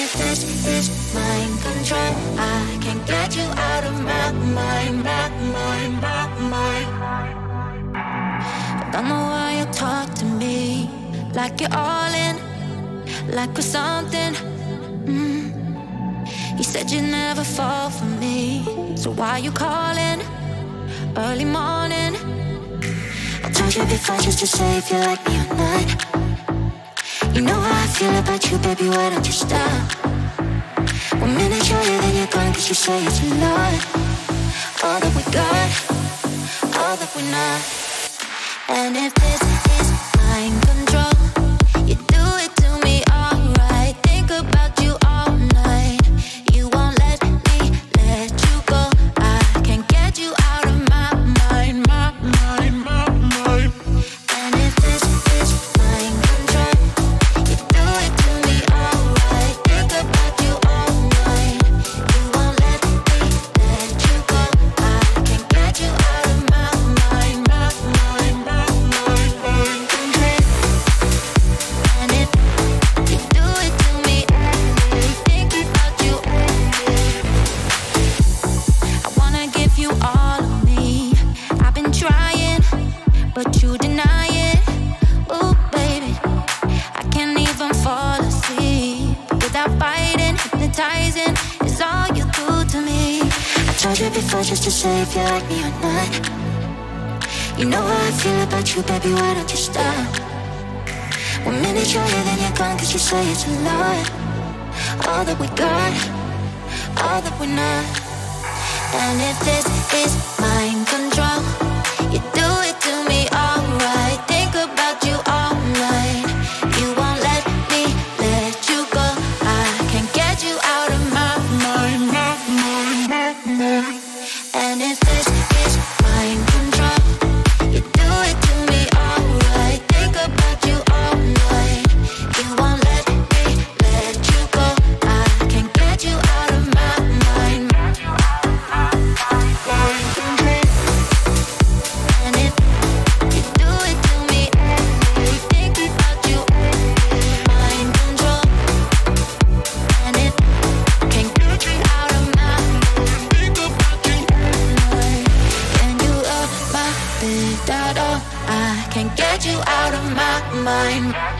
if this is mind control, I can't get you out of my mind, my mind, my mind. I don't know why you talk to me like you're all in, like we're something. You said you'd never fall for me, so why you calling early morning? I told you before just to say if you like me or not. You know how I feel about you, baby, why don't you stop? 1 minute you're here, then you're gone, cause you say it's a lot. All that we got, all that we're not. And if this is mind control, you do it to me alright. Think about you all night. You won't let me let you go. I can't get you out of my mind, my mind, my mind. And if this is mind control, you do it to me alright. Think about you all night. You won't let me let you go. I can't get you out of my mind, my mind, my mind, mind. And if you do it to me, think about you. I wanna give you all of me. I've been trying, but you deny it. Ooh, baby, I can't even fall asleep without fighting. Hypnotizing is all you do to me. I told you before just to say if you like me or not. You know how I feel about you, baby, why don't you stop? 1 minute you're here, then you're gone, cause you say it's a lot. All that we got, all that we're not. And if this is mind control, you do it to me alright. Think about you all night. You won't let me let you go. I can't get you out of my mind, my mind, my mind. And if this is mind control, you do it to me alright. Think about you all night. You won't let me let you go. I can't get you out of my mind. And if you do it to me, think about you, mind control. And if can't get you out of my mind, think about you. And you up my bed at all, I can't get you out of my mind.